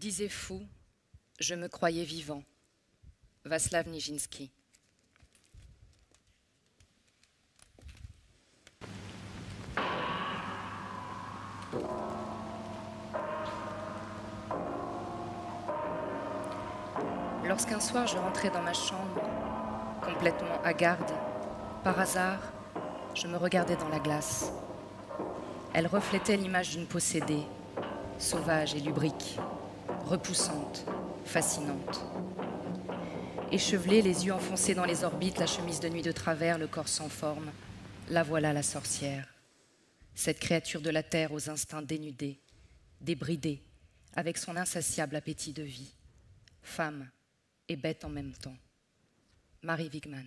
disais fou, je me croyais vivant. Václav Nijinsky. Lorsqu'un soir je rentrais dans ma chambre, complètement hagarde, par hasard, je me regardais dans la glace. Elle reflétait l'image d'une possédée, sauvage et lubrique, repoussante, fascinante. Échevelée, les yeux enfoncés dans les orbites, la chemise de nuit de travers, le corps sans forme, la voilà la sorcière. Cette créature de la terre aux instincts dénudés, débridés, avec son insatiable appétit de vie. Femme et bête en même temps. Marie Wigman.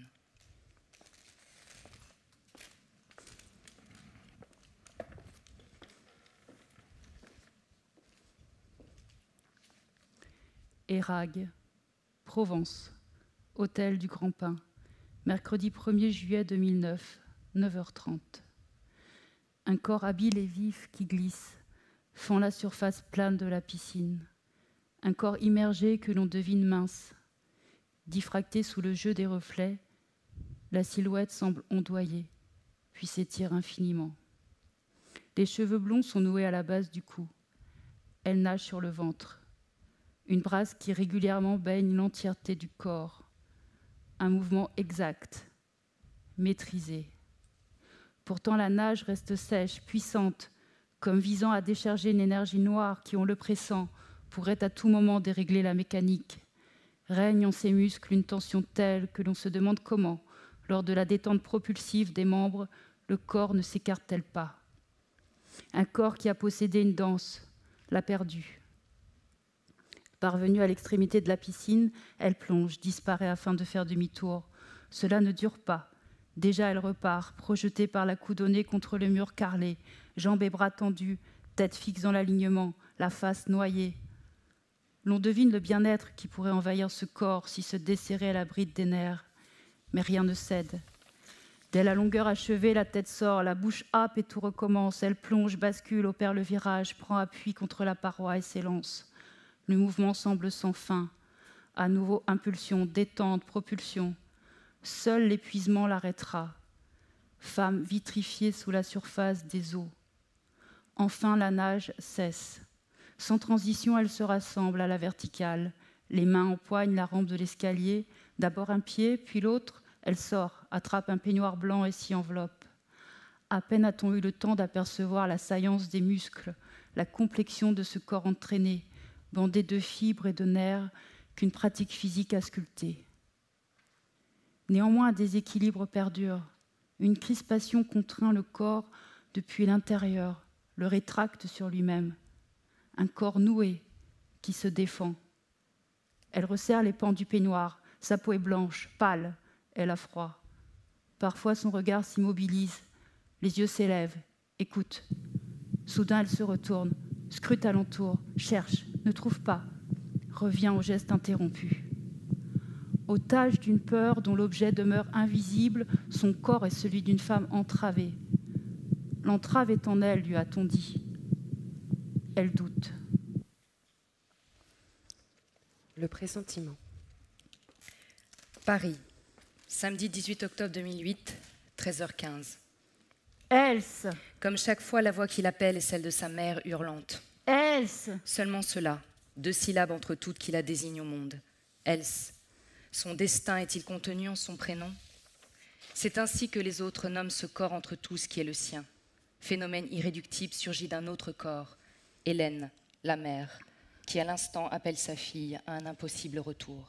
Érag, Provence, Hôtel du Grand Pin, mercredi 1er juillet 2009, 9h30. Un corps habile et vif qui glisse, fend la surface plane de la piscine. Un corps immergé que l'on devine mince. Diffracté sous le jeu des reflets, la silhouette semble ondoyer, puis s'étire infiniment. Les cheveux blonds sont noués à la base du cou. Elle nage sur le ventre. Une brasse qui régulièrement baigne l'entièreté du corps. Un mouvement exact, maîtrisé. Pourtant, la nage reste sèche, puissante, comme visant à décharger une énergie noire qui, on le pressent, pourrait à tout moment dérégler la mécanique. Règne en ses muscles une tension telle que l'on se demande comment, lors de la détente propulsive des membres, le corps ne s'écarte-t-il pas. Un corps qui a possédé une danse, l'a perdue. Parvenue à l'extrémité de la piscine, elle plonge, disparaît afin de faire demi-tour. Cela ne dure pas. Déjà, elle repart, projetée par la coudonnée contre le mur carrelé, jambes et bras tendus, tête fixe dans l'alignement, la face noyée. L'on devine le bien-être qui pourrait envahir ce corps si se desserrait à la bride des nerfs. Mais rien ne cède. Dès la longueur achevée, la tête sort, la bouche happe et tout recommence. Elle plonge, bascule, opère le virage, prend appui contre la paroi et s'élance. Le mouvement semble sans fin. À nouveau, impulsion, détente, propulsion. Seul l'épuisement l'arrêtera. Femme vitrifiée sous la surface des eaux. Enfin, la nage cesse. Sans transition, elle se rassemble à la verticale. Les mains empoignent la rampe de l'escalier. D'abord un pied, puis l'autre. Elle sort, attrape un peignoir blanc et s'y enveloppe. À peine a-t-on eu le temps d'apercevoir la saillance des muscles, la complexion de ce corps entraîné, bandé de fibres et de nerfs qu'une pratique physique a sculpté. Néanmoins, un déséquilibre perdure. Une crispation contraint le corps depuis l'intérieur, le rétracte sur lui-même. Un corps noué qui se défend. Elle resserre les pans du peignoir. Sa peau est blanche, pâle. Elle a froid. Parfois, son regard s'immobilise. Les yeux s'élèvent. Écoute. Soudain, elle se retourne, scrute alentour, cherche, ne trouve pas. Revient au geste interrompu. Otage d'une peur dont l'objet demeure invisible, son corps est celui d'une femme entravée. L'entrave est en elle, lui a-t-on dit. Elle doute. Le pressentiment. Paris, samedi 18 octobre 2008, 13h15. Else. Comme chaque fois, la voix qui l'appelle est celle de sa mère hurlante. Else. Seulement cela, 2 syllabes entre toutes qui la désignent au monde. Else. Son destin est-il contenu en son prénom? C'est ainsi que les autres nomment ce corps entre tous qui est le sien. Phénomène irréductible surgit d'un autre corps. Hélène, la mère, qui à l'instant appelle sa fille à un impossible retour.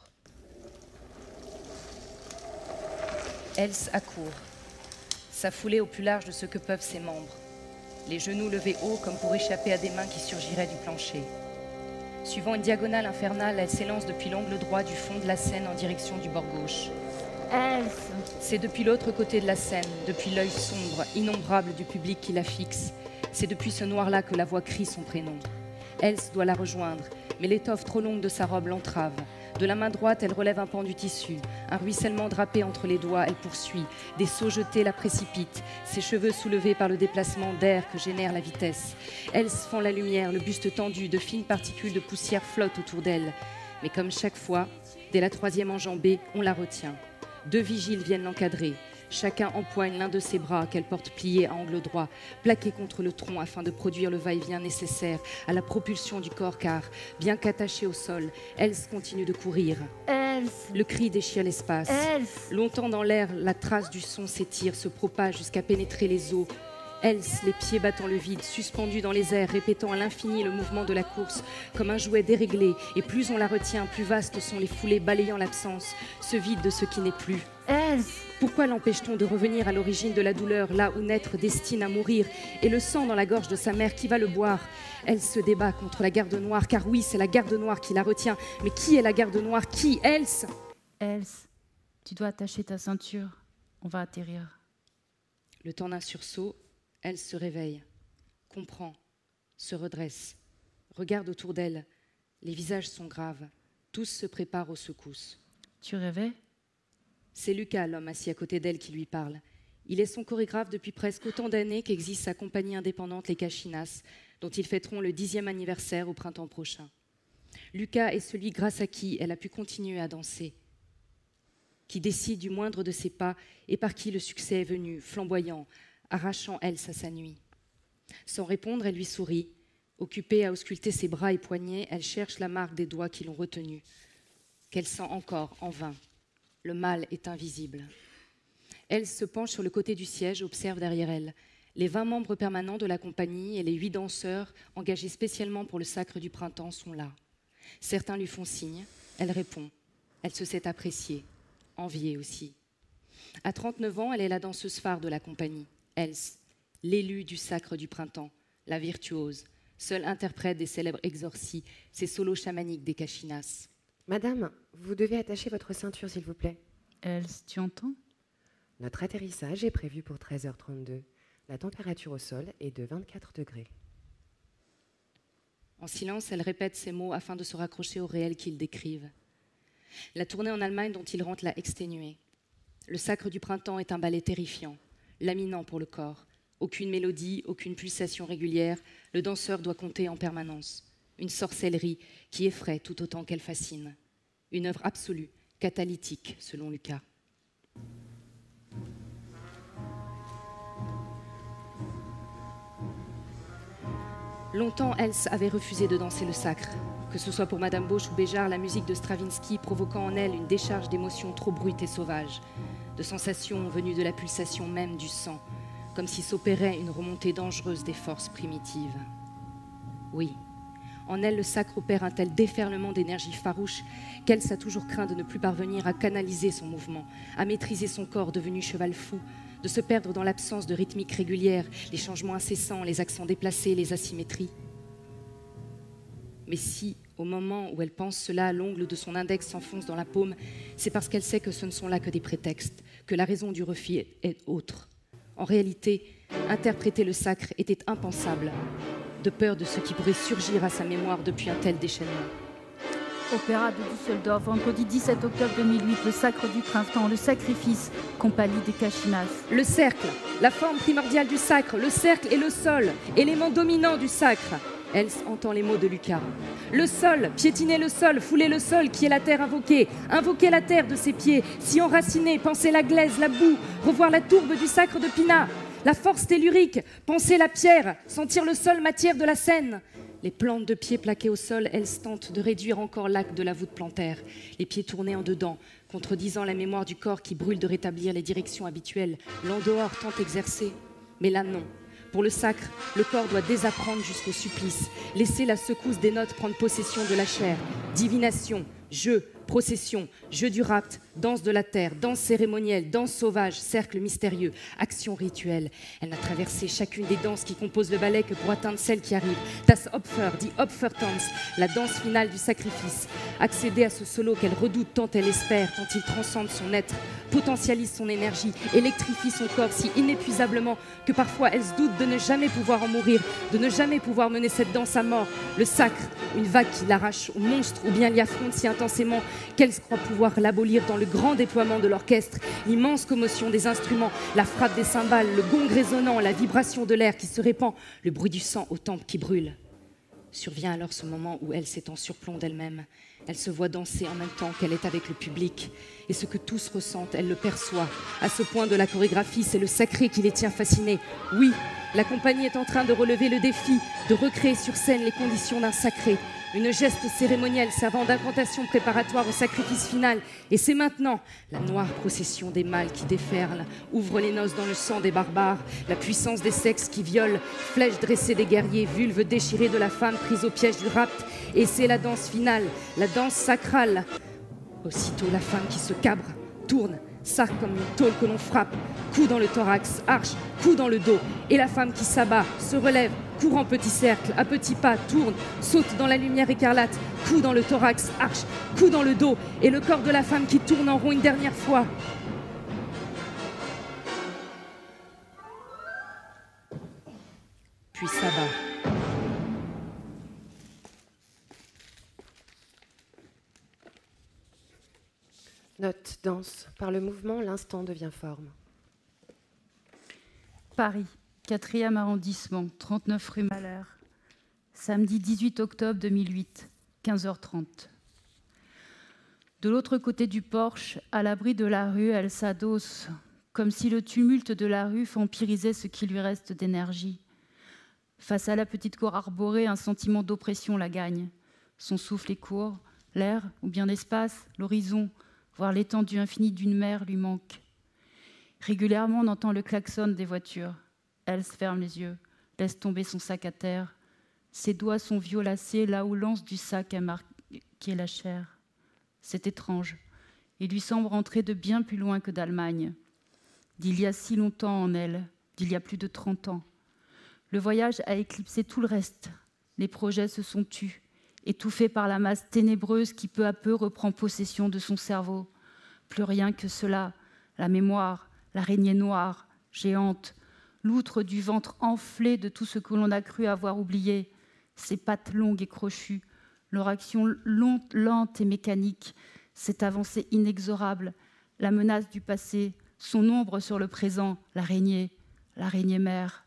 Else accourt, sa foulée au plus large de ce que peuvent ses membres, les genoux levés haut comme pour échapper à des mains qui surgiraient du plancher. Suivant une diagonale infernale, elle s'élance depuis l'angle droit du fond de la Seine en direction du bord gauche. Else. C'est depuis l'autre côté de la Seine, depuis l'œil sombre, innombrable du public qui la fixe. C'est depuis ce noir-là que la voix crie son prénom. Else doit la rejoindre, mais l'étoffe trop longue de sa robe l'entrave. De la main droite, elle relève un pan du tissu. Un ruissellement drapé entre les doigts, elle poursuit. Des seaux jetés la précipitent, ses cheveux soulevés par le déplacement d'air que génère la vitesse. Elle fend la lumière, le buste tendu, de fines particules de poussière flottent autour d'elle. Mais comme chaque fois, dès la troisième enjambée, on la retient. 2 vigiles viennent l'encadrer. Chacun empoigne l'un de ses bras qu'elle porte plié à angle droit, plaqué contre le tronc afin de produire le va-et-vient nécessaire à la propulsion du corps car, bien qu'attachée au sol, Else continue de courir. Else! Le cri déchire l'espace. Else! Longtemps dans l'air, la trace du son s'étire, se propage jusqu'à pénétrer les os. Else, les pieds battant le vide, suspendue dans les airs, répétant à l'infini le mouvement de la course, comme un jouet déréglé, et plus on la retient, plus vastes sont les foulées balayant l'absence, ce vide de ce qui n'est plus. Else! Pourquoi l'empêche-t-on de revenir à l'origine de la douleur, là où naître destine à mourir, et le sang dans la gorge de sa mère, qui va le boire? Elle se débat contre la garde noire, car oui, c'est la garde noire qui la retient. Mais qui est la garde noire? Qui? Else? Else, tu dois attacher ta ceinture. On va atterrir. Le temps d'un sursaut, elle se réveille, comprend, se redresse, regarde autour d'elle. Les visages sont graves. Tous se préparent aux secousses. Tu rêvais? C'est Lucas, l'homme assis à côté d'elle, qui lui parle. Il est son chorégraphe depuis presque autant d'années qu'existe sa compagnie indépendante, les Cachinas, dont ils fêteront le 10e anniversaire au printemps prochain. Lucas est celui grâce à qui elle a pu continuer à danser, qui décide du moindre de ses pas et par qui le succès est venu, flamboyant, arrachant Else à sa nuit. Sans répondre, elle lui sourit. Occupée à ausculter ses bras et poignets, elle cherche la marque des doigts qui l'ont retenue, qu'elle sent encore en vain. Le mal est invisible. Elle se penche sur le côté du siège, observe derrière elle les 20 membres permanents de la compagnie et les 8 danseurs engagés spécialement pour le sacre du printemps sont là. Certains lui font signe, elle répond. Elle se sait appréciée, enviée aussi. À 39 ans, elle est la danseuse phare de la compagnie. Else, l'élue du sacre du printemps, la virtuose, seule interprète des célèbres exorcies, ces solos chamaniques des Cachinas. Madame, vous devez attacher votre ceinture, s'il vous plaît. Else, tu entends? Notre atterrissage est prévu pour 13h32. La température au sol est de 24 degrés. En silence, elle répète ces mots afin de se raccrocher au réel qu'ils décrivent. La tournée en Allemagne dont ils rentrent l'a exténuée. Le sacre du printemps est un ballet terrifiant, laminant pour le corps. Aucune mélodie, aucune pulsation régulière, le danseur doit compter en permanence. Une sorcellerie qui effraie tout autant qu'elle fascine. Une œuvre absolue, catalytique, selon Lucas. Longtemps, Else avait refusé de danser le sacre. Que ce soit pour Madame Boche ou Béjart, la musique de Stravinsky provoquant en elle une décharge d'émotions trop brutes et sauvages, de sensations venues de la pulsation même du sang, comme si s'opérait une remontée dangereuse des forces primitives. Oui, en elle, le sacre opère un tel déferlement d'énergie farouche qu'Else a toujours craint de ne plus parvenir à canaliser son mouvement, à maîtriser son corps devenu cheval fou, de se perdre dans l'absence de rythmique régulière, les changements incessants, les accents déplacés, les asymétries. Mais si, au moment où elle pense cela, l'ongle de son index s'enfonce dans la paume, c'est parce qu'elle sait que ce ne sont là que des prétextes, que la raison du refus est autre. En réalité, interpréter le sacre était impensable, de peur de ce qui pourrait surgir à sa mémoire depuis un tel déchaînement. Opéra de Düsseldorf, vendredi 17 octobre 2008, le sacre du printemps, le sacrifice, compagnie des Cachinas. Le cercle, la forme primordiale du sacre, le cercle et le sol, élément dominant du sacre. Else entend les mots de Lucas. Le sol, piétiner le sol, fouler le sol, qui est la terre invoquée, invoquer la terre de ses pieds, s'y enraciner, penser la glaise, la boue, revoir la tourbe du sacre de Pinat, la force tellurique, penser la pierre, sentir le sol matière de la Seine. Les plantes de pieds plaquées au sol, Else tente de réduire encore l'acte de la voûte plantaire, les pieds tournés en dedans, contredisant la mémoire du corps qui brûle de rétablir les directions habituelles, l'en dehors tant exercé. Mais là non. Pour le sacre, le corps doit désapprendre jusqu'au supplice, laisser la secousse des notes prendre possession de la chair. Divination, jeu, procession, jeu du rapt, danse de la terre, danse cérémonielle, danse sauvage, cercle mystérieux, action rituelle. Elle n'a traversé chacune des danses qui composent le ballet que pour atteindre celle qui arrive. Das Opfer, die Opfertanz, la danse finale du sacrifice. Accéder à ce solo qu'elle redoute tant elle espère, tant il transcende son être, potentialise son énergie, électrifie son corps si inépuisablement que parfois elle se doute de ne jamais pouvoir en mourir, de ne jamais pouvoir mener cette danse à mort. Le sacre, une vague qui l'arrache au monstre ou bien l'y affronte si intensément qu'Else croit pouvoir l'abolir dans le grand déploiement de l'orchestre, l'immense commotion des instruments, la frappe des cymbales, le gong résonnant, la vibration de l'air qui se répand, le bruit du sang aux tempes qui brûlent. Survient alors ce moment où Else est en surplomb d'elle-même. Elle se voit danser en même temps qu'elle est avec le public. Et ce que tous ressentent, elle le perçoit. À ce point de la chorégraphie, c'est le sacré qui les tient fascinés. Oui, la compagnie est en train de relever le défi, de recréer sur scène les conditions d'un sacré. Une geste cérémonielle servant d'incantation préparatoire au sacrifice final. Et c'est maintenant la noire procession des mâles qui déferlent, ouvre les noces dans le sang des barbares, la puissance des sexes qui violent, flèches dressées des guerriers, vulves déchirées de la femme prise au piège du rapt. Et c'est la danse finale, la danse sacrale. Aussitôt la femme qui se cabre, tourne, s'arc comme une tôle que l'on frappe, coup dans le thorax, arche, coup dans le dos, et la femme qui s'abat, se relève, court en petits cercles, à petits pas, tourne, saute dans la lumière écarlate, coup dans le thorax, arche, coup dans le dos, et le corps de la femme qui tourne en rond une dernière fois. Puis s'abat. Note, danse. Par le mouvement, l'instant devient forme. Paris, 4e arrondissement, 39 rue Malher. Samedi 18 octobre 2008, 15h30. De l'autre côté du porche, à l'abri de la rue, elle s'adosse, comme si le tumulte de la rue vampirisait ce qui lui reste d'énergie. Face à la petite cour arborée, un sentiment d'oppression la gagne. Son souffle est court, l'air, ou bien l'espace, l'horizon, voire l'étendue infinie d'une mer lui manque. Régulièrement, on entend le klaxon des voitures. Elle se ferme les yeux, laisse tomber son sac à terre. Ses doigts sont violacés là où l'anse du sac a marqué la chair. C'est étrange. Il lui semble rentrer de bien plus loin que d'Allemagne. D'il y a si longtemps en elle, d'il y a plus de 30 ans. Le voyage a éclipsé tout le reste. Les projets se sont tus, étouffés par la masse ténébreuse qui peu à peu reprend possession de son cerveau. Plus rien que cela, la mémoire, l'araignée noire, géante, l'outre du ventre enflé de tout ce que l'on a cru avoir oublié, ses pattes longues et crochues, leur action lente et mécanique, cette avancée inexorable, la menace du passé, son ombre sur le présent, l'araignée mère.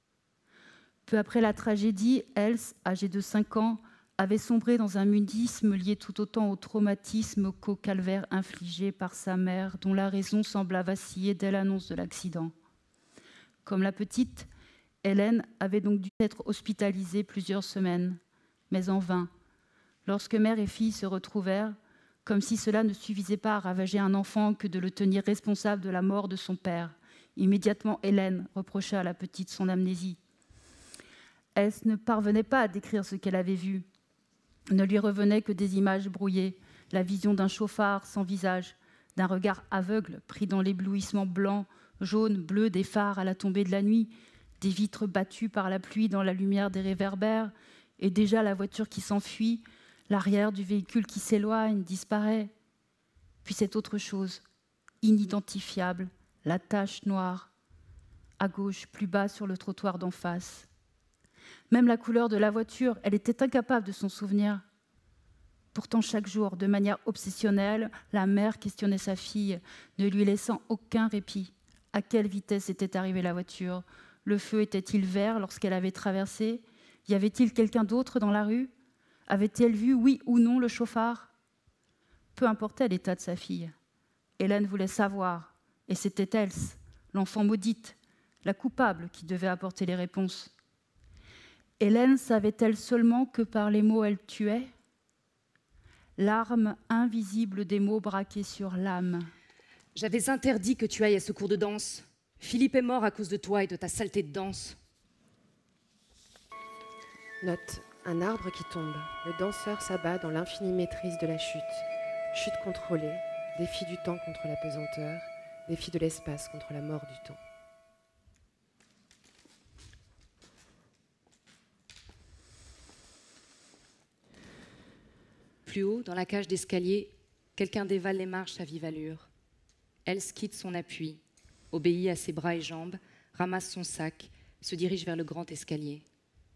Peu après la tragédie, Else, âgée de 5 ans, avait sombré dans un mutisme lié tout autant au traumatisme qu'au calvaire infligé par sa mère, dont la raison sembla vaciller dès l'annonce de l'accident. Comme la petite, Hélène avait donc dû être hospitalisée plusieurs semaines, mais en vain. Lorsque mère et fille se retrouvèrent, comme si cela ne suffisait pas à ravager un enfant que de le tenir responsable de la mort de son père, immédiatement Hélène reprocha à la petite son amnésie. Elle ne parvenait pas à décrire ce qu'elle avait vu. Ne lui revenaient que des images brouillées, la vision d'un chauffard sans visage, d'un regard aveugle pris dans l'éblouissement blanc, jaune, bleu des phares à la tombée de la nuit, des vitres battues par la pluie dans la lumière des réverbères, et déjà la voiture qui s'enfuit, l'arrière du véhicule qui s'éloigne, disparaît. Puis cette autre chose, inidentifiable, la tache noire, à gauche, plus bas sur le trottoir d'en face. Même la couleur de la voiture, elle était incapable de s'en souvenir. Pourtant, chaque jour, de manière obsessionnelle, la mère questionnait sa fille, ne lui laissant aucun répit. À quelle vitesse était arrivée la voiture? Le feu était-il vert lorsqu'elle avait traversé? Y avait-il quelqu'un d'autre dans la rue? Avait-elle vu, oui ou non, le chauffard? Peu importait l'état de sa fille. Hélène voulait savoir, et c'était Else, l'enfant maudite, la coupable, qui devait apporter les réponses. Hélène savait-elle seulement que par les mots elle tuait? L'arme invisible des mots braqués sur l'âme. J'avais interdit que tu ailles à ce cours de danse. Philippe est mort à cause de toi et de ta saleté de danse. Note, un arbre qui tombe. Le danseur s'abat dans l'infinie maîtrise de la chute. Chute contrôlée, défi du temps contre la pesanteur, défi de l'espace contre la mort du temps. Plus haut, dans la cage d'escalier, quelqu'un dévale les marches à vive allure. Else quitte son appui, obéit à ses bras et jambes, ramasse son sac, se dirige vers le grand escalier.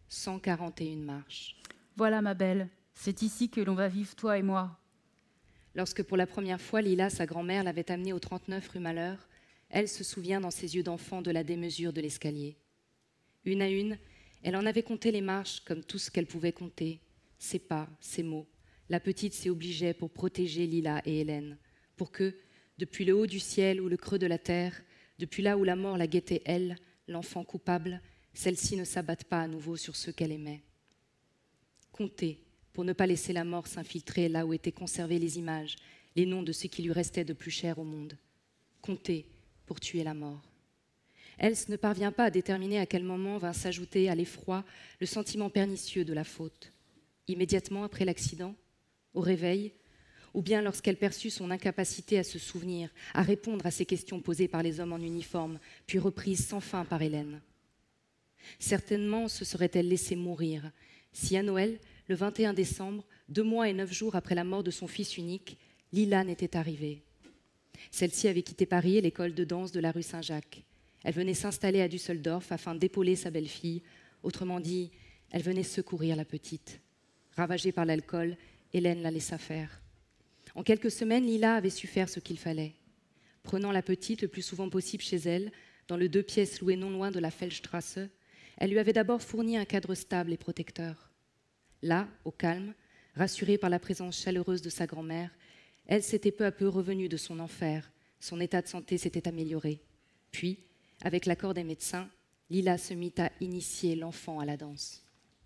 141 marches. Voilà, ma belle, c'est ici que l'on va vivre, toi et moi. Lorsque pour la première fois, Lila, sa grand-mère, l'avait amenée au 39 rue Malheur, elle se souvient dans ses yeux d'enfant de la démesure de l'escalier. Une à une, elle en avait compté les marches comme tout ce qu'elle pouvait compter, ses pas, ses mots. La petite s'y obligeait pour protéger Lila et Hélène, pour que, depuis le haut du ciel ou le creux de la terre, depuis là où la mort la guettait elle, l'enfant coupable, celle-ci ne s'abatte pas à nouveau sur ceux qu'elle aimait. Compter, pour ne pas laisser la mort s'infiltrer là où étaient conservées les images, les noms de ce qui lui restait de plus cher au monde. Compter, pour tuer la mort. Else ne parvient pas à déterminer à quel moment vint s'ajouter à l'effroi le sentiment pernicieux de la faute. Immédiatement après l'accident, au réveil, ou bien lorsqu'elle perçut son incapacité à se souvenir, à répondre à ces questions posées par les hommes en uniforme, puis reprises sans fin par Hélène. Certainement se serait-elle laissée mourir si à Noël, le 21 décembre, 2 mois et 9 jours après la mort de son fils unique, Lila n'était arrivée. Celle-ci avait quitté Paris et l'école de danse de la rue Saint-Jacques. Elle venait s'installer à Düsseldorf afin d'épauler sa belle-fille. Autrement dit, elle venait secourir la petite. Ravagée par l'alcool, Hélène la laissa faire. En quelques semaines, Lila avait su faire ce qu'il fallait. Prenant la petite le plus souvent possible chez elle, dans le 2 pièces loué non loin de la Feldstrasse, elle lui avait d'abord fourni un cadre stable et protecteur. Là, au calme, rassurée par la présence chaleureuse de sa grand-mère, elle s'était peu à peu revenue de son enfer. Son état de santé s'était amélioré. Puis, avec l'accord des médecins, Lila se mit à initier l'enfant à la danse.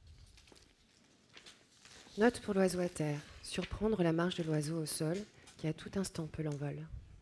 Note pour l'oiseau à terre. Surprendre la marche de l'oiseau au sol, qui à tout instant peut l'envol.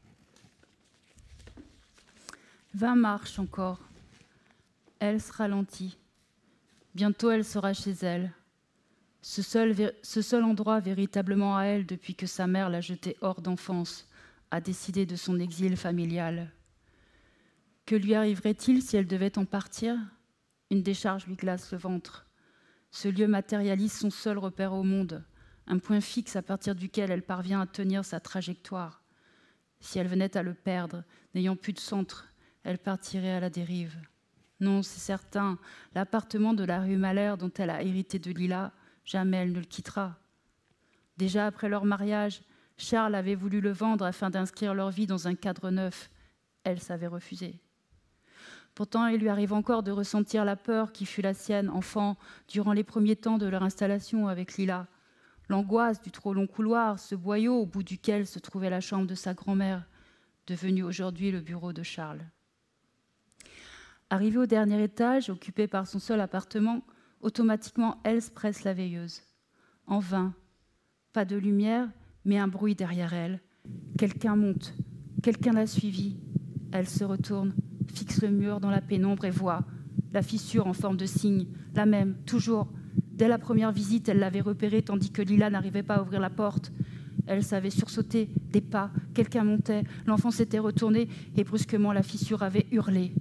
20 marches encore. Elle se ralentit. Bientôt, elle sera chez elle. Ce seul endroit véritablement à elle depuis que sa mère l'a jetée hors d'enfance, a décidé de son exil familial. Que lui arriverait-il si elle devait en partir ? Une décharge lui glace le ventre. Ce lieu matérialise son seul repère au monde, un point fixe à partir duquel elle parvient à tenir sa trajectoire. Si elle venait à le perdre, n'ayant plus de centre, elle partirait à la dérive. Non, c'est certain, l'appartement de la rue Malheur dont elle a hérité de Lila, jamais elle ne le quittera. Déjà après leur mariage, Charles avait voulu le vendre afin d'inscrire leur vie dans un cadre neuf. Elle savait refuser. Pourtant, il lui arrive encore de ressentir la peur qui fut la sienne, enfant, durant les premiers temps de leur installation avec Lila. L'angoisse du trop long couloir, ce boyau au bout duquel se trouvait la chambre de sa grand-mère, devenue aujourd'hui le bureau de Charles. Arrivée au dernier étage, occupée par son seul appartement, automatiquement, Else presse la veilleuse. En vain. Pas de lumière, mais un bruit derrière elle. Quelqu'un monte. Quelqu'un l'a suivie. Elle se retourne, fixe le mur dans la pénombre et voit la fissure en forme de cygne, la même, toujours. Dès la première visite, elle l'avait repérée tandis que Lila n'arrivait pas à ouvrir la porte. Elle savait sursauter, des pas, quelqu'un montait, l'enfant s'était retourné et brusquement la fissure avait hurlé.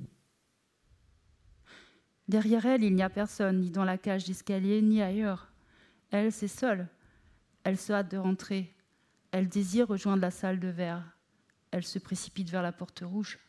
Derrière elle, il n'y a personne, ni dans la cage d'escalier, ni ailleurs. Elle, c'est seule. Elle se hâte de rentrer. Elle désire rejoindre la salle de verre. Elle se précipite vers la porte rouge.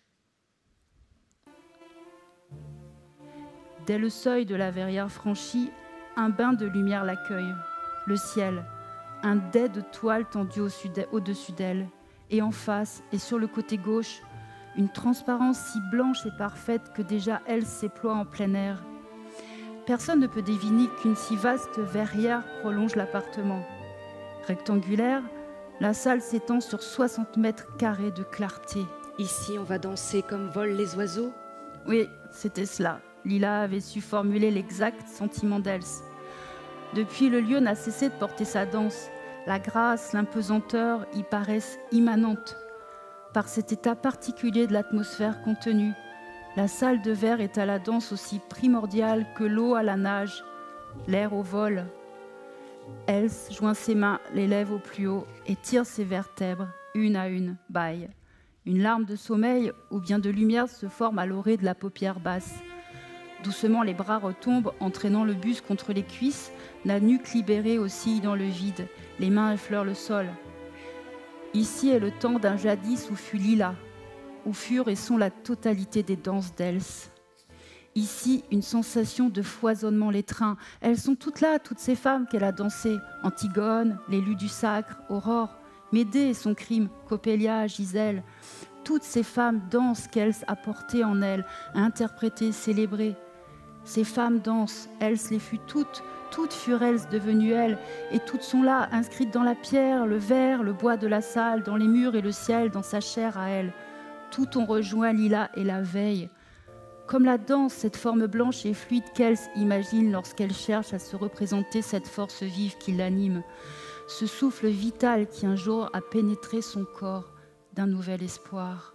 Dès le seuil de la verrière franchie, un bain de lumière l'accueille. Le ciel, un dais de toile tendu au-dessus d'elle. Et en face, et sur le côté gauche, une transparence si blanche et parfaite que déjà elle s'éploie en plein air. Personne ne peut deviner qu'une si vaste verrière prolonge l'appartement. Rectangulaire, la salle s'étend sur 60 mètres carrés de clarté. Ici, on va danser comme volent les oiseaux ? Oui, c'était cela. Lila avait su formuler l'exact sentiment d'Else. Depuis, le lieu n'a cessé de porter sa danse. La grâce, l'impesanteur y paraissent immanentes. Par cet état particulier de l'atmosphère contenue, la salle de verre est à la danse aussi primordiale que l'eau à la nage, l'air au vol. Else joint ses mains, les lève au plus haut et tire ses vertèbres, une à une, bâille. Une larme de sommeil ou bien de lumière se forme à l'orée de la paupière basse. Doucement, les bras retombent, entraînant le buste contre les cuisses, la nuque libérée oscille dans le vide, les mains effleurent le sol. Ici est le temps d'un jadis où fut Lila, où furent et sont la totalité des danses d'Else. Ici, une sensation de foisonnement l'étreint. Elles sont toutes là, toutes ces femmes qu'elle a dansées. Antigone, l'élu du sacre, Aurore, Médée et son crime, Coppelia, Gisèle, toutes ces femmes dansent qu'Else a portées en elle, a interprétées, célébrées. Ces femmes dansent, Else les fut toutes furent Else devenues elles, et toutes sont là, inscrites dans la pierre, le verre, le bois de la salle, dans les murs et le ciel, dans sa chair à elle. Toutes ont rejoint Lila et la veille. Comme la danse, cette forme blanche et fluide qu'Else imagine lorsqu'elle cherche à se représenter cette force vive qui l'anime, ce souffle vital qui un jour a pénétré son corps d'un nouvel espoir.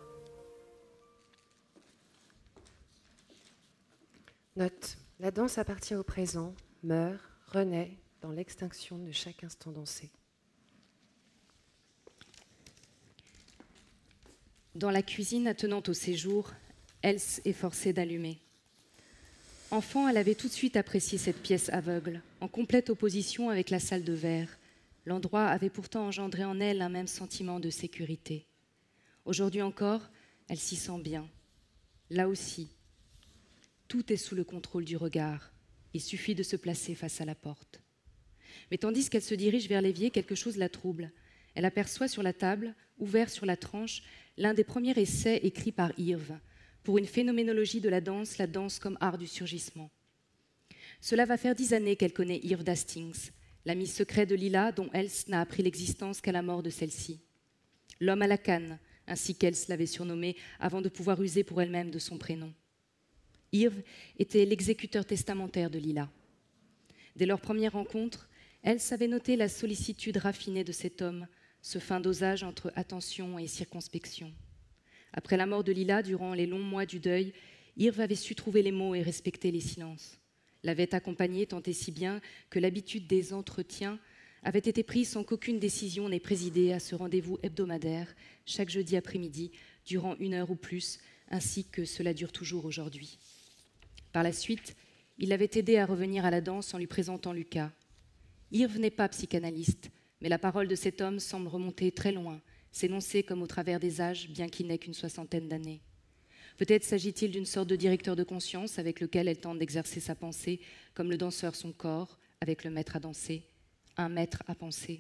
Note, la danse appartient au présent, meurt, renaît dans l'extinction de chaque instant dansé. Dans la cuisine attenante au séjour, Else est forcée d'allumer. Enfant, elle avait tout de suite apprécié cette pièce aveugle, en complète opposition avec la salle de verre. L'endroit avait pourtant engendré en elle un même sentiment de sécurité. Aujourd'hui encore, elle s'y sent bien. Là aussi, tout est sous le contrôle du regard. Il suffit de se placer face à la porte. Mais tandis qu'elle se dirige vers l'évier, quelque chose la trouble. Elle aperçoit sur la table, ouvert sur la tranche, l'un des premiers essais écrits par Irv, pour une phénoménologie de la danse comme art du surgissement. Cela va faire 10 années qu'elle connaît Irv d'Hastings, l'ami secret de Lila dont Else n'a appris l'existence qu'à la mort de celle-ci. L'homme à la canne, ainsi qu'Else l'avait surnommé avant de pouvoir user pour elle-même de son prénom. Irv était l'exécuteur testamentaire de Lila. Dès leur première rencontre, Else avait noté la sollicitude raffinée de cet homme, ce fin dosage entre attention et circonspection. Après la mort de Lila, durant les longs mois du deuil, Irv avait su trouver les mots et respecter les silences. L'avait accompagnée tant et si bien que l'habitude des entretiens avait été prise sans qu'aucune décision n'ait présidé à ce rendez-vous hebdomadaire, chaque jeudi après-midi, durant 1 heure ou plus, ainsi que cela dure toujours aujourd'hui. Par la suite, il l'avait aidé à revenir à la danse en lui présentant Lucas. Irv n'est pas psychanalyste, mais la parole de cet homme semble remonter très loin, s'énoncer comme au travers des âges, bien qu'il n'ait qu'une 60aine d'années. Peut-être s'agit-il d'une sorte de directeur de conscience avec lequel elle tente d'exercer sa pensée, comme le danseur son corps, avec le maître à danser, un maître à penser.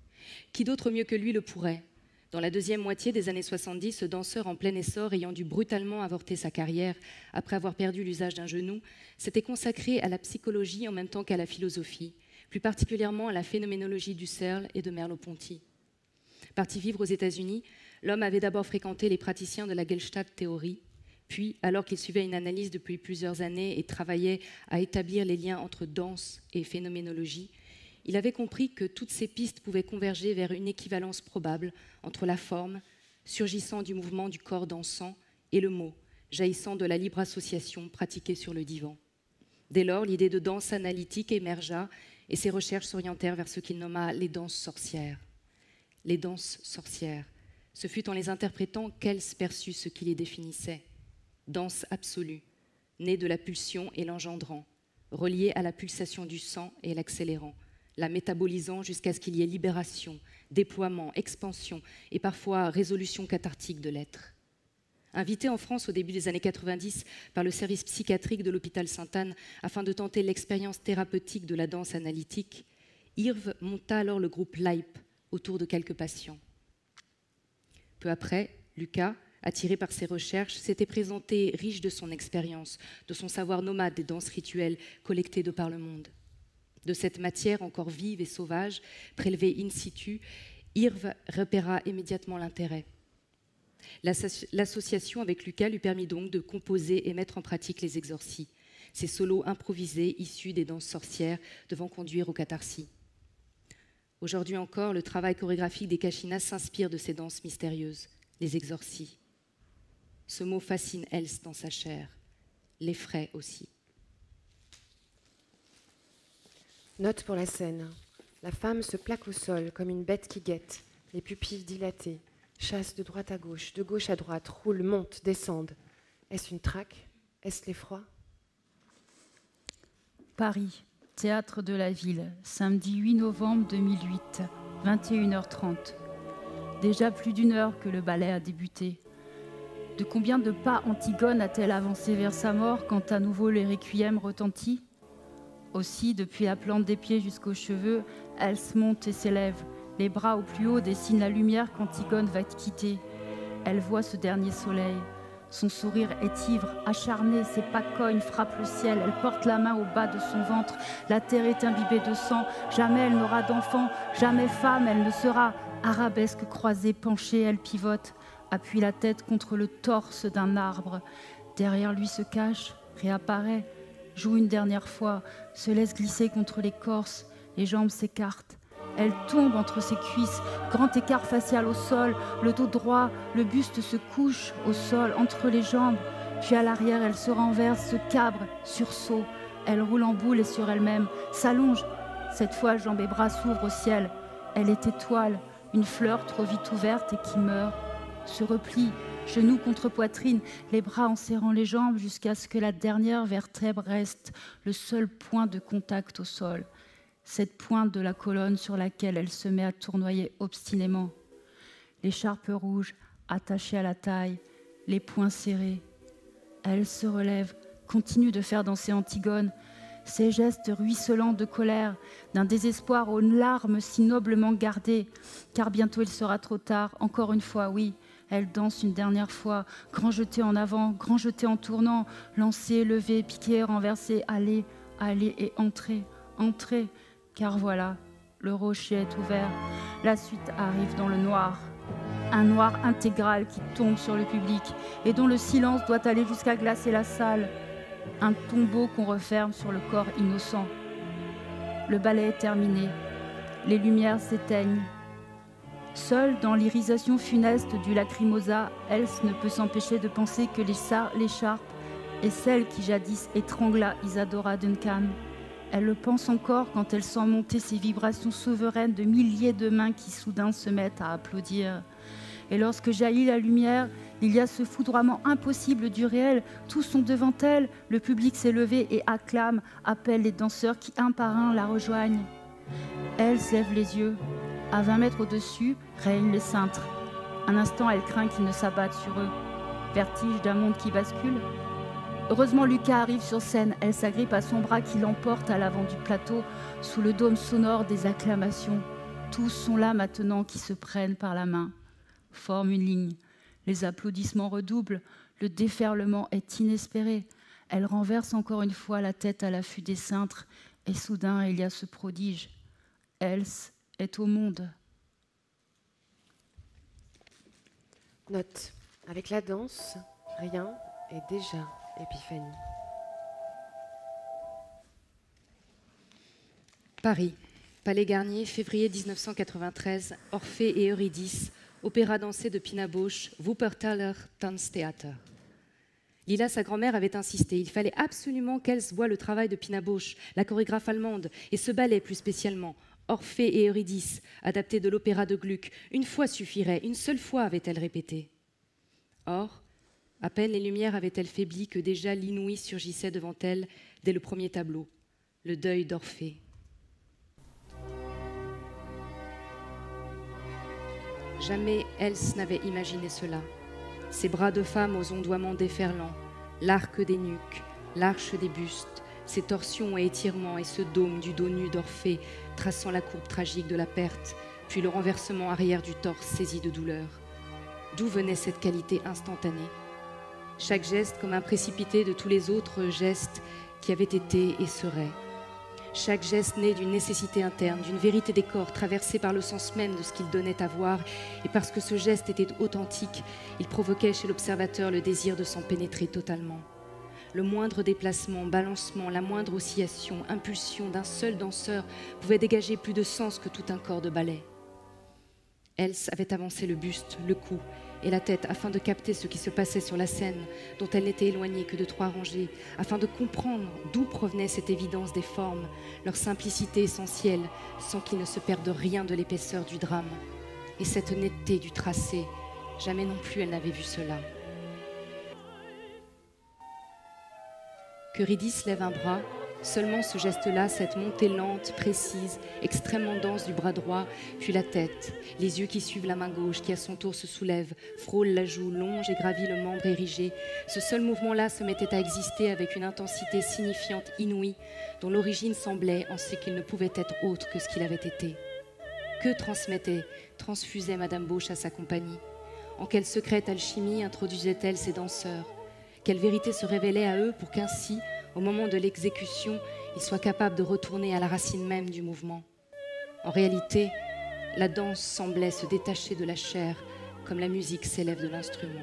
Qui d'autre mieux que lui le pourrait ? Dans la deuxième moitié des années 70, ce danseur en plein essor, ayant dû brutalement avorter sa carrière après avoir perdu l'usage d'un genou, s'était consacré à la psychologie en même temps qu'à la philosophie, plus particulièrement à la phénoménologie d'Husserl et de Merleau-Ponty. Parti vivre aux États-Unis, l'homme avait d'abord fréquenté les praticiens de la Gestalt théorie, puis, alors qu'il suivait une analyse depuis plusieurs années et travaillait à établir les liens entre danse et phénoménologie, il avait compris que toutes ces pistes pouvaient converger vers une équivalence probable entre la forme, surgissant du mouvement du corps dansant, et le mot, jaillissant de la libre association pratiquée sur le divan. Dès lors, l'idée de danse analytique émergea et ses recherches s'orientèrent vers ce qu'il nomma les danses sorcières. Les danses sorcières, ce fut en les interprétant qu'Else perçut ce qui les définissait. Danse absolue, née de la pulsion et l'engendrant, reliée à la pulsation du sang et l'accélérant, la métabolisant jusqu'à ce qu'il y ait libération, déploiement, expansion et parfois résolution cathartique de l'être. Invité en France au début des années 90 par le service psychiatrique de l'hôpital Sainte-Anne afin de tenter l'expérience thérapeutique de la danse analytique, Irv monta alors le groupe LAIP autour de quelques patients. Peu après, Lucas, attiré par ses recherches, s'était présenté riche de son expérience, de son savoir nomade des danses rituelles collectées de par le monde. De cette matière encore vive et sauvage, prélevée in situ, Irv repéra immédiatement l'intérêt. L'association avec Lucas lui permit donc de composer et mettre en pratique les exorcies, ces solos improvisés issus des danses sorcières devant conduire aux catharsis. Aujourd'hui encore, le travail chorégraphique des Kachinas s'inspire de ces danses mystérieuses, les exorcies. Ce mot fascine Else dans sa chair, l'effraie aussi. Note pour la scène. La femme se plaque au sol comme une bête qui guette, les pupilles dilatées, chasse de droite à gauche, de gauche à droite, roule, monte, descende. Est-ce une traque ? Est-ce l'effroi ? Paris, Théâtre de la Ville, samedi 8 novembre 2008, 21h30. Déjà plus d'1 heure que le ballet a débuté. De combien de pas Antigone a-t-elle avancé vers sa mort quand à nouveau les requiem retentit ? Aussi, depuis la plante des pieds jusqu'aux cheveux, elle se monte et s'élève, Les bras au plus haut dessinent la lumière qu'Antigone va quitter. Elle voit ce dernier soleil. Son sourire est ivre, acharné, ses pas cognes frappent le ciel. Elle porte la main au bas de son ventre. La terre est imbibée de sang. Jamais elle n'aura d'enfant, jamais femme, elle ne sera. Arabesque croisée, penchée, elle pivote, appuie la tête contre le torse d'un arbre. Derrière lui se cache, réapparaît, joue une dernière fois, se laisse glisser contre l'écorce. Les jambes s'écartent. Elle tombe entre ses cuisses, grand écart facial au sol, le dos droit, le buste se couche au sol, entre les jambes. Puis à l'arrière, elle se renverse, se cabre, sursaut. Elle roule en boule et sur elle-même, s'allonge. Cette fois, jambes et bras s'ouvrent au ciel. Elle est étoile, une fleur trop vite ouverte et qui meurt. Se replie, genoux contre poitrine, les bras en serrant les jambes jusqu'à ce que la dernière vertèbre reste, le seul point de contact au sol. Cette pointe de la colonne sur laquelle elle se met à tournoyer obstinément. L'écharpe rouge attachée à la taille, les poings serrés. Elle se relève, continue de faire danser Antigone, ses gestes ruisselants de colère, d'un désespoir aux larmes si noblement gardées, car bientôt il sera trop tard, encore une fois, oui. Elle danse une dernière fois, grand jeté en avant, grand jeté en tournant, lancé, levé, piqué, renversé, aller, aller et entrer, entrer. Car voilà, le rocher est ouvert. La suite arrive dans le noir. Un noir intégral qui tombe sur le public et dont le silence doit aller jusqu'à glacer la salle. Un tombeau qu'on referme sur le corps innocent. Le ballet est terminé. Les lumières s'éteignent. Seule dans l'irisation funeste du lacrymosa, Else ne peut s'empêcher de penser que l'écharpe est celle qui jadis étrangla Isadora Duncan. Elle le pense encore quand elle sent monter ces vibrations souveraines de milliers de mains qui soudain se mettent à applaudir. Et lorsque jaillit la lumière, il y a ce foudroiement impossible du réel. Tous sont devant elle, le public s'est levé et acclame, appelle les danseurs qui un par un la rejoignent. Elle lève les yeux. À 20 mètres au-dessus, règnent les cintres. Un instant, elle craint qu'ils ne s'abattent sur eux. Vertige d'un monde qui bascule. Heureusement, Lucas arrive sur scène. Elle s'agrippe à son bras qui l'emporte à l'avant du plateau, sous le dôme sonore des acclamations. Tous sont là maintenant qui se prennent par la main, forment une ligne. Les applaudissements redoublent. Le déferlement est inespéré. Elle renverse encore une fois la tête à l'affût des cintres. Et soudain, il y a ce prodige. Else est au monde. Note. Avec la danse, rien est déjà épiphanie. Paris, Palais Garnier, février 1993, Orphée et Eurydice, opéra dansé de Pina Bausch, Wuppertaler Tanztheater. Lila, sa grand-mère, avait insisté. Il fallait absolument qu'Else voie le travail de Pina Bausch, la chorégraphe allemande, et ce ballet plus spécialement. Orphée et Eurydice, adapté de l'opéra de Gluck. Une fois suffirait, une seule fois, avait-elle répété. Or, à peine les lumières avaient-elles faibli que déjà l'inouï surgissait devant elle dès le premier tableau, le deuil d'Orphée. Jamais Else n'avait imaginé cela. Ces bras de femme aux ondoiements déferlants, l'arc des nuques, l'arche des bustes, ces torsions et étirements et ce dôme du dos nu d'Orphée traçant la courbe tragique de la perte, puis le renversement arrière du torse saisi de douleur. D'où venait cette qualité instantanée ? Chaque geste comme un précipité de tous les autres gestes qui avaient été et seraient. Chaque geste né d'une nécessité interne, d'une vérité des corps traversée par le sens même de ce qu'il donnait à voir, et parce que ce geste était authentique, il provoquait chez l'observateur le désir de s'en pénétrer totalement. Le moindre déplacement, balancement, la moindre oscillation, impulsion d'un seul danseur pouvait dégager plus de sens que tout un corps de ballet. Else avait avancé le buste, le cou et la tête afin de capter ce qui se passait sur la scène, dont elle n'était éloignée que de 3 rangées, afin de comprendre d'où provenait cette évidence des formes, leur simplicité essentielle, sans qu'il ne se perde rien de l'épaisseur du drame. Et cette netteté du tracé, jamais non plus elle n'avait vu cela. Qu'Eurydice lève un bras, seulement ce geste-là, cette montée lente, précise, extrêmement dense du bras droit, puis la tête, les yeux qui suivent la main gauche, qui à son tour se soulève, frôle la joue, longe et gravit le membre érigé. Ce seul mouvement-là se mettait à exister avec une intensité signifiante inouïe, dont l'origine semblait en ce qu'il ne pouvait être autre que ce qu'il avait été. Que transfusait Madame Bauche à sa compagnie? En quelle secrète alchimie introduisait-elle ses danseurs? Quelle vérité se révélait à eux pour qu'ainsi, au moment de l'exécution, ils soient capables de retourner à la racine même du mouvement? En réalité, la danse semblait se détacher de la chair, comme la musique s'élève de l'instrument.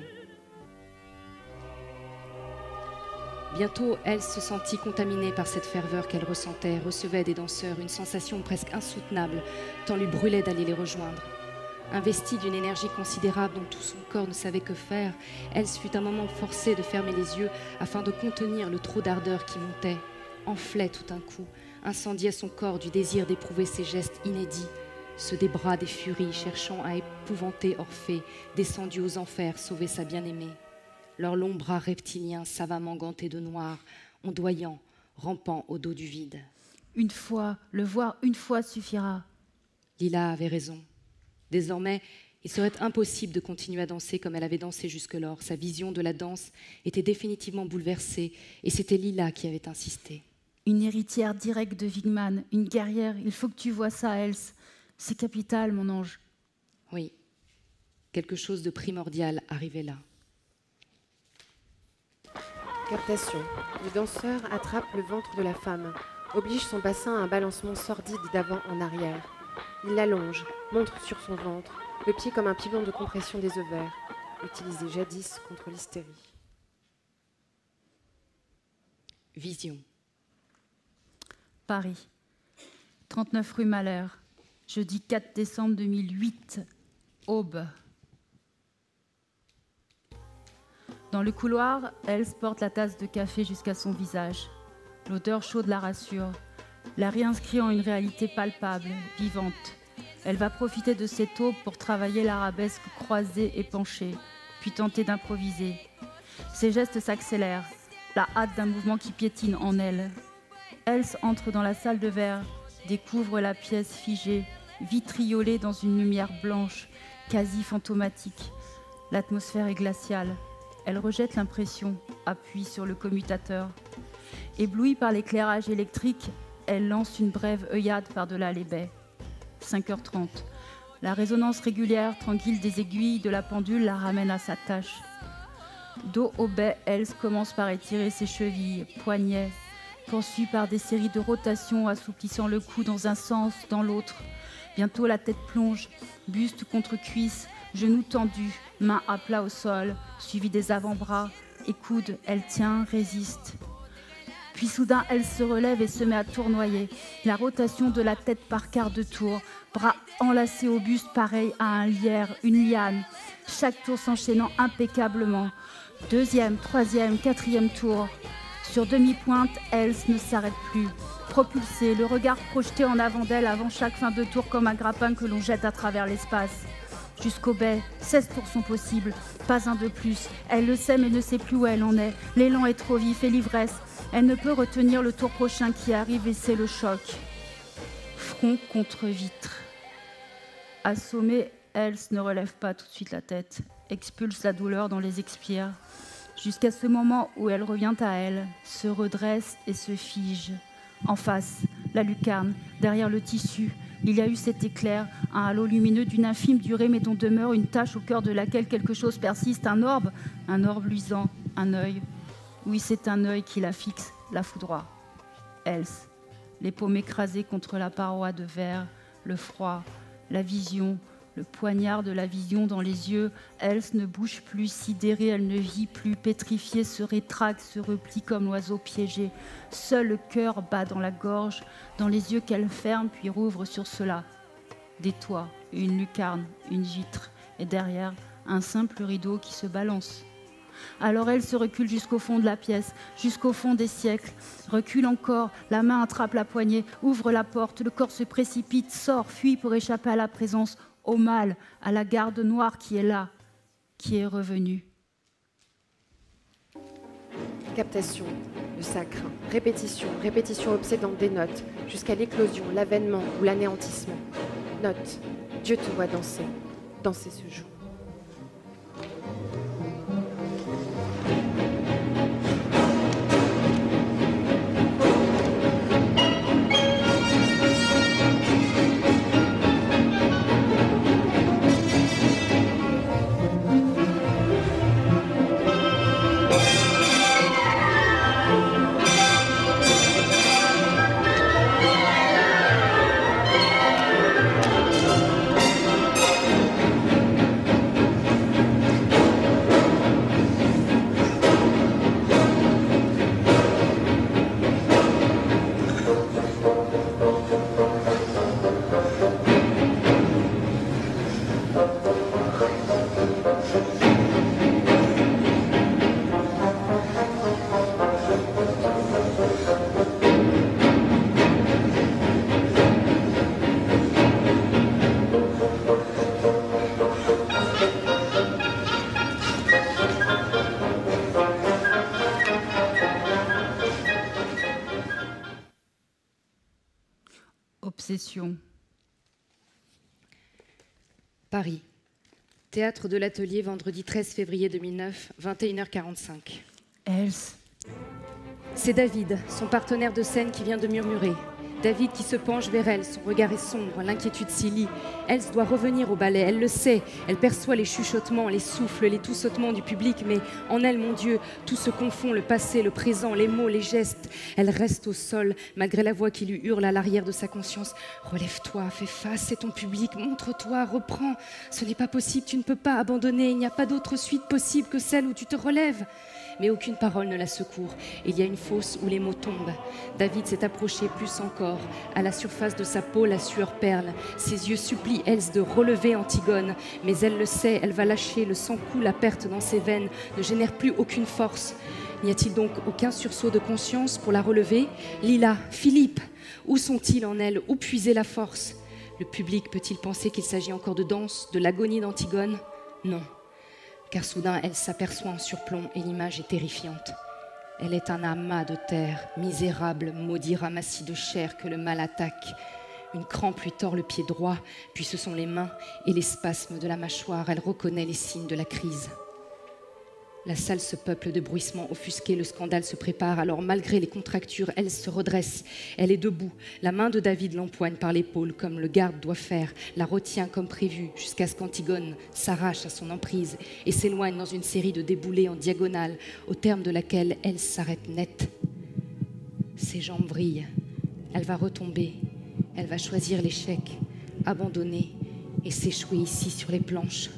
Bientôt, elle se sentit contaminée par cette ferveur qu'elle ressentait, recevait des danseurs une sensation presque insoutenable, tant lui brûlait d'aller les rejoindre. Investie d'une énergie considérable dont tout son corps ne savait que faire, elle fut un moment forcée de fermer les yeux afin de contenir le trop d'ardeur qui montait, enflait tout d'un coup, incendiait son corps du désir d'éprouver ces gestes inédits, ceux des bras des furies cherchant à épouvanter Orphée, descendu aux enfers sauver sa bien-aimée. Leurs longs bras reptiliens savamment gantés de noir, ondoyant, rampant au dos du vide. Le voir une fois suffira. Lila avait raison. Désormais, il serait impossible de continuer à danser comme elle avait dansé jusque-lors. Sa vision de la danse était définitivement bouleversée et c'était Lila qui avait insisté. Une héritière directe de Wigman, une guerrière, il faut que tu vois ça, Else. C'est capital, mon ange. Oui, quelque chose de primordial arrivait là. Captation. Le danseur attrape le ventre de la femme, oblige son bassin à un balancement sordide d'avant en arrière. Il l'allonge, montre sur son ventre, le pied comme un pilon de compression des ovaires, utilisé jadis contre l'hystérie. Vision. Paris, 39 rue Malher, jeudi 4 décembre 2008, aube. Dans le couloir, Else porte la tasse de café jusqu'à son visage. L'odeur chaude la rassure, la réinscrit en une réalité palpable, vivante. Elle va profiter de cette aube pour travailler l'arabesque croisée et penchée, puis tenter d'improviser. Ses gestes s'accélèrent, la hâte d'un mouvement qui piétine en elle. Else entre dans la salle de verre, découvre la pièce figée, vitriolée dans une lumière blanche, quasi fantomatique. L'atmosphère est glaciale. Elle rejette l'impression, appuie sur le commutateur. Éblouie par l'éclairage électrique, elle lance une brève œillade par-delà les baies. 5h30. La résonance régulière, tranquille des aiguilles de la pendule la ramène à sa tâche. Dos au bai, Else commence par étirer ses chevilles, poignets, poursuit par des séries de rotations assouplissant le cou dans un sens, dans l'autre. Bientôt la tête plonge, buste contre cuisse, genoux tendus, mains à plat au sol, suivi des avant-bras et coudes. Elle tient, résiste. Puis soudain, elle se relève et se met à tournoyer. La rotation de la tête par quart de tour, bras enlacés au buste pareil à un lierre, une liane. Chaque tour s'enchaînant impeccablement. Deuxième, troisième, quatrième tour. Sur demi-pointe, Else ne s'arrête plus. Propulsée, le regard projeté en avant d'elle avant chaque fin de tour comme un grappin que l'on jette à travers l'espace. Jusqu'au bai, 16 tours sont possibles, pas un de plus. Elle le sait mais ne sait plus où elle en est. L'élan est trop vif et l'ivresse. Elle ne peut retenir le tour prochain qui arrive et c'est le choc. Front contre vitre. Assommée, Else ne relève pas tout de suite la tête, expulse la douleur dans les expires, jusqu'à ce moment où elle revient à elle, se redresse et se fige. En face, la lucarne, derrière le tissu, il y a eu cet éclair, un halo lumineux d'une infime durée, mais dont demeure une tache au cœur de laquelle quelque chose persiste, un orbe luisant, un œil. Oui, c'est un œil qui la fixe, la foudroie. Else, les paumes écrasées contre la paroi de verre, le froid, la vision, le poignard de la vision dans les yeux. Else ne bouge plus, sidérée, elle ne vit plus, pétrifiée, se rétracte, se replie comme l'oiseau piégé. Seul le cœur bat dans la gorge, dans les yeux qu'elle ferme puis rouvre sur cela. Des toits, une lucarne, une vitre, et derrière, un simple rideau qui se balance. Alors elle se recule jusqu'au fond de la pièce, jusqu'au fond des siècles. Recule encore, la main attrape la poignée, ouvre la porte, le corps se précipite, sort, fuit pour échapper à la présence, au mal, à la garde noire qui est là, qui est revenue. Captation, le sacre, répétition, répétition obsédante des notes, jusqu'à l'éclosion, l'avènement ou l'anéantissement. Note, Dieu te voit danser, danser ce jour. Obsession. Paris. Théâtre de l'Atelier, vendredi 13 février 2009, 21h45. Else. C'est David, son partenaire de scène, qui vient de murmurer. David qui se penche vers elle, son regard est sombre, l'inquiétude s'y lie. Else doit revenir au ballet, elle le sait, elle perçoit les chuchotements, les souffles, les toussotements du public, mais en elle, mon Dieu, tout se confond, le passé, le présent, les mots, les gestes. Elle reste au sol, malgré la voix qui lui hurle à l'arrière de sa conscience. Relève-toi, fais face, c'est ton public, montre-toi, reprends. Ce n'est pas possible, tu ne peux pas abandonner, il n'y a pas d'autre suite possible que celle où tu te relèves. Mais aucune parole ne la secourt. Il y a une fosse où les mots tombent. David s'est approché plus encore. À la surface de sa peau, la sueur perle. Ses yeux supplient Else de relever Antigone. Mais elle le sait, elle va lâcher. Le sang coule, la perte dans ses veines ne génère plus aucune force. N'y a-t-il donc aucun sursaut de conscience pour la relever? Lila, Philippe, où sont-ils en elle? Où puiser la force? Le public peut-il penser qu'il s'agit encore de danse, de l'agonie d'Antigone? Non. Car soudain, elle s'aperçoit en surplomb et l'image est terrifiante. Elle est un amas de terre, misérable, maudit ramassis de chair que le mal attaque. Une crampe lui tord le pied droit, puis ce sont les mains et les spasmes de la mâchoire. Elle reconnaît les signes de la crise. La salle se peuple de bruissements offusqués, le scandale se prépare. Alors, malgré les contractures, elle se redresse. Elle est debout. La main de David l'empoigne par l'épaule, comme le garde doit faire, la retient comme prévu, jusqu'à ce qu'Antigone s'arrache à son emprise et s'éloigne dans une série de déboulés en diagonale, au terme de laquelle elle s'arrête net. Ses jambes vrillent. Elle va retomber. Elle va choisir l'échec, abandonner et s'échouer ici sur les planches.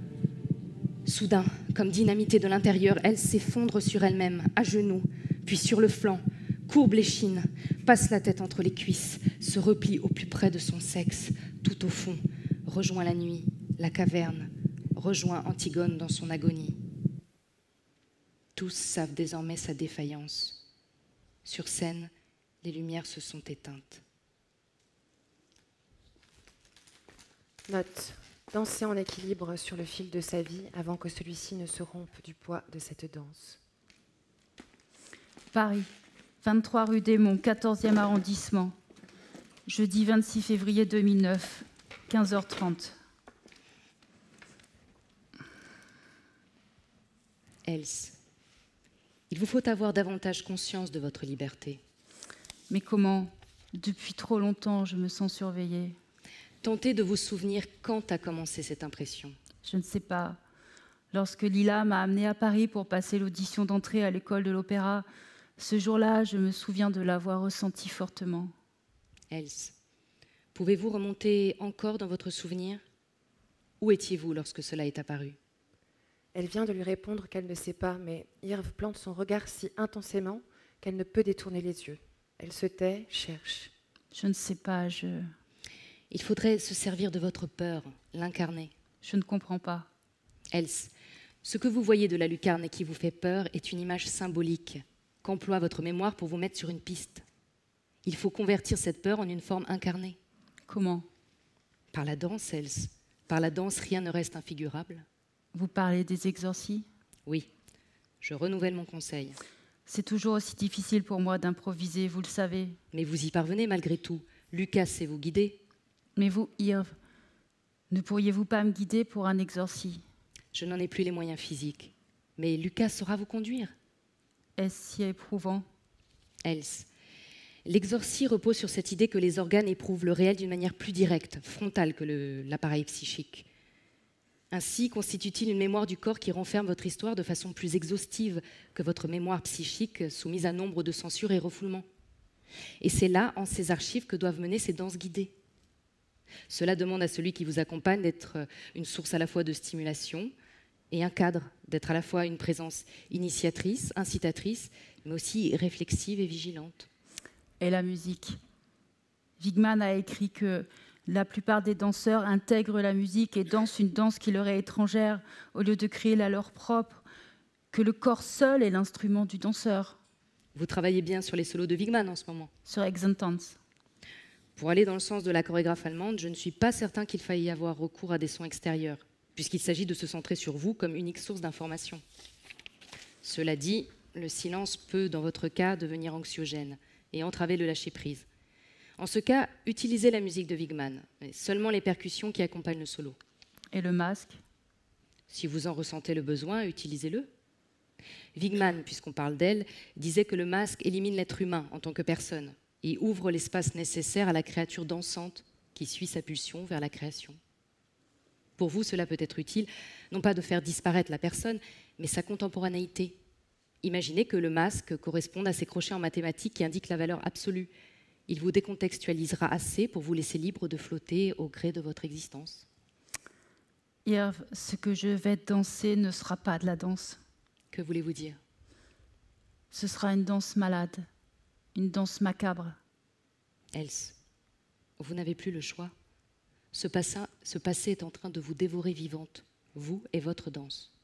Soudain, comme dynamitée de l'intérieur, elle s'effondre sur elle-même, à genoux, puis sur le flanc, courbe l'échine, passe la tête entre les cuisses, se replie au plus près de son sexe, tout au fond, rejoint la nuit, la caverne, rejoint Antigone dans son agonie. Tous savent désormais sa défaillance. Sur scène, les lumières se sont éteintes. Note. Danser en équilibre sur le fil de sa vie avant que celui-ci ne se rompe du poids de cette danse. Paris, 23 rue Démon, 14e arrondissement. Jeudi 26 février 2009, 15h30. Else, il vous faut avoir davantage conscience de votre liberté. Mais comment? Depuis trop longtemps, je me sens surveillée. Tentez de vous souvenir quand a commencé cette impression. Je ne sais pas. Lorsque Lila m'a amenée à Paris pour passer l'audition d'entrée à l'école de l'opéra, ce jour-là, je me souviens de l'avoir ressenti fortement. Else, pouvez-vous remonter encore dans votre souvenir? Où étiez-vous lorsque cela est apparu? Elle vient de lui répondre qu'elle ne sait pas, mais Irv plante son regard si intensément qu'elle ne peut détourner les yeux. Elle se tait, cherche. Je ne sais pas, Il faudrait se servir de votre peur, l'incarner. Je ne comprends pas. Else, ce que vous voyez de la lucarne et qui vous fait peur est une image symbolique qu'emploie votre mémoire pour vous mettre sur une piste. Il faut convertir cette peur en une forme incarnée. Comment? Par la danse, Else. Par la danse, rien ne reste infigurable. Vous parlez des exorcies? Oui, je renouvelle mon conseil. C'est toujours aussi difficile pour moi d'improviser, vous le savez. Mais vous y parvenez malgré tout. Lucas sait vous guider. Mais vous, Irv, ne pourriez-vous pas me guider pour un exorcie? Je n'en ai plus les moyens physiques. Mais Lucas saura vous conduire. Est-ce si éprouvant? Else, l'exorcie repose sur cette idée que les organes éprouvent le réel d'une manière plus directe, frontale que l'appareil psychique. Ainsi constitue-t-il une mémoire du corps qui renferme votre histoire de façon plus exhaustive que votre mémoire psychique soumise à nombre de censures et refoulements. Et c'est là, en ces archives, que doivent mener ces danses guidées. Cela demande à celui qui vous accompagne d'être une source à la fois de stimulation et un cadre, d'être à la fois une présence initiatrice, incitatrice, mais aussi réflexive et vigilante. Et la musique. Wigman a écrit que la plupart des danseurs intègrent la musique et dansent une danse qui leur est étrangère au lieu de créer la leur propre, que le corps seul est l'instrument du danseur. Vous travaillez bien sur les solos de Wigman en ce moment. Sur Exentance. Pour aller dans le sens de la chorégraphe allemande, je ne suis pas certain qu'il faille y avoir recours à des sons extérieurs, puisqu'il s'agit de se centrer sur vous comme unique source d'information. Cela dit, le silence peut, dans votre cas, devenir anxiogène et entraver le lâcher-prise. En ce cas, utilisez la musique de Wigman, mais seulement les percussions qui accompagnent le solo. Et le masque? Si vous en ressentez le besoin, utilisez-le. Wigman, puisqu'on parle d'elle, disait que le masque élimine l'être humain en tant que personne et ouvre l'espace nécessaire à la créature dansante qui suit sa pulsion vers la création. Pour vous, cela peut être utile, non pas de faire disparaître la personne, mais sa contemporanéité. Imaginez que le masque corresponde à ces crochets en mathématiques qui indiquent la valeur absolue. Il vous décontextualisera assez pour vous laisser libre de flotter au gré de votre existence. Irv, ce que je vais danser ne sera pas de la danse. Que voulez-vous dire? Ce sera une danse malade, une danse macabre. Else, vous n'avez plus le choix. Ce passé est en train de vous dévorer vivante, vous et votre danse.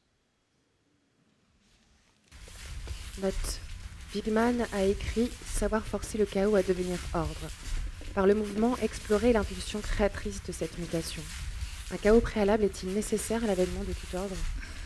Note. Wigman a écrit « Savoir forcer le chaos à devenir ordre ». Par le mouvement, explorer l'impulsion créatrice de cette mutation. Un chaos préalable est-il nécessaire à l'avènement de tout ordre?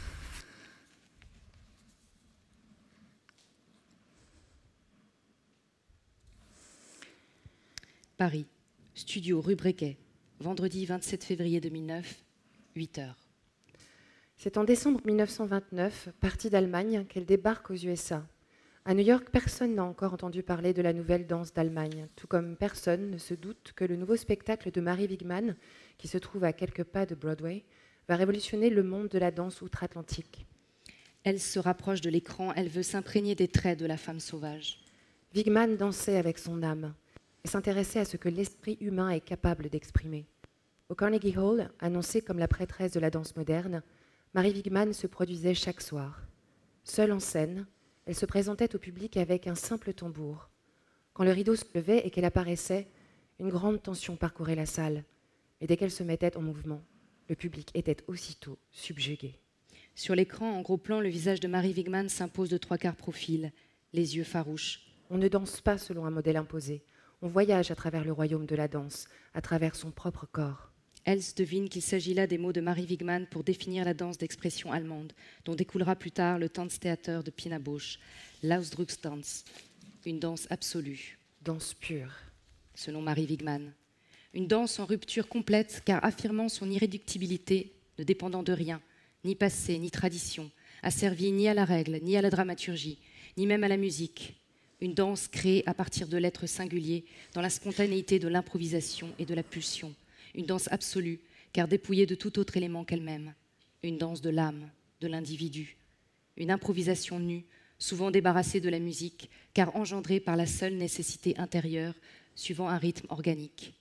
Paris, studio rue Brequet, vendredi 27 février 2009, 8h. C'est en décembre 1929, partie d'Allemagne, qu'elle débarque aux USA. À New York, personne n'a encore entendu parler de la nouvelle danse d'Allemagne, tout comme personne ne se doute que le nouveau spectacle de Mary Wigman, qui se trouve à quelques pas de Broadway, va révolutionner le monde de la danse outre-Atlantique. Elle se rapproche de l'écran, elle veut s'imprégner des traits de la femme sauvage. Wigman dansait avec son âme et s'intéressait à ce que l'esprit humain est capable d'exprimer. Au Carnegie Hall, annoncée comme la prêtresse de la danse moderne, Mary Wigman se produisait chaque soir. Seule en scène, elle se présentait au public avec un simple tambour. Quand le rideau se levait et qu'elle apparaissait, une grande tension parcourait la salle. Et dès qu'elle se mettait en mouvement, le public était aussitôt subjugué. Sur l'écran, en gros plan, le visage de Mary Wigman s'impose de 3/4 profil, les yeux farouches. On ne danse pas selon un modèle imposé. On voyage à travers le royaume de la danse, à travers son propre corps. Else devine qu'il s'agit là des mots de Mary Wigman pour définir la danse d'expression allemande, dont découlera plus tard le Tanztheater de Pina Bausch, l'Ausdruckstanz, une danse absolue. Danse pure. Selon Mary Wigman. Une danse en rupture complète, car affirmant son irréductibilité, ne dépendant de rien, ni passé, ni tradition, asservie ni à la règle, ni à la dramaturgie, ni même à la musique. Une danse créée à partir de l'être singulier, dans la spontanéité de l'improvisation et de la pulsion. Une danse absolue, car dépouillée de tout autre élément qu'elle-même. Une danse de l'âme, de l'individu. Une improvisation nue, souvent débarrassée de la musique, car engendrée par la seule nécessité intérieure, suivant un rythme organique.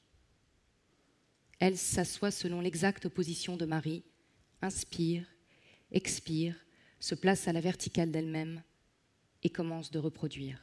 Elle s'assoit selon l'exacte position de Marie, inspire, expire, se place à la verticale d'elle-même et commence de reproduire.